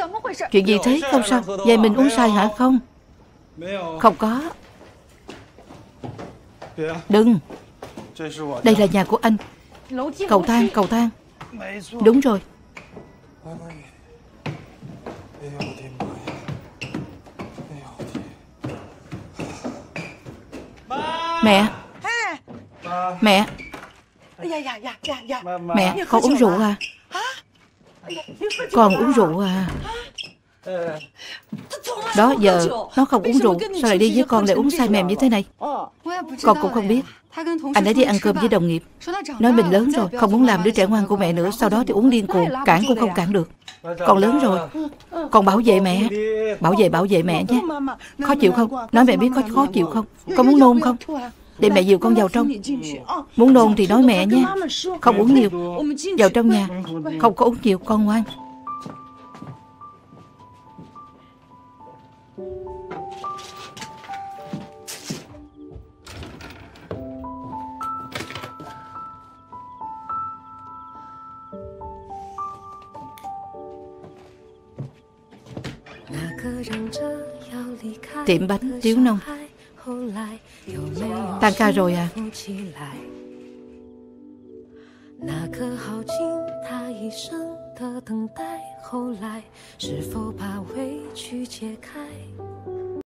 Chuyện gì thế? Không sao. Vậy mình uống sai hả? Không. Không có. Đừng. Đây là nhà của anh. Cầu thang, cầu thang. Đúng rồi. Mẹ. Mẹ. Mẹ, con uống rượu à? Con uống rượu à? Đó giờ nó không uống rượu, sao lại đi với con lại uống say mềm như thế này? Con cũng không biết. Anh ấy đi ăn cơm với đồng nghiệp, nói mình lớn rồi, không muốn làm đứa trẻ ngoan của mẹ nữa. Sau đó thì uống điên cuồng, cản cũng không cản được. Con lớn rồi, con bảo vệ mẹ. Bảo vệ mẹ nhé. Khó chịu không? Nói mẹ biết có khó chịu không? Con muốn nôn không? Để mẹ dìu con vào trong. Muốn nôn thì nói mẹ nhé. Không uống nhiều. Vào trong nhà. Không có uống nhiều, con ngoan. Tiệm bánh Tiếu Nông. Tan ca rồi à? 那颗耗尽他一生的等待，后来是否把委屈解开？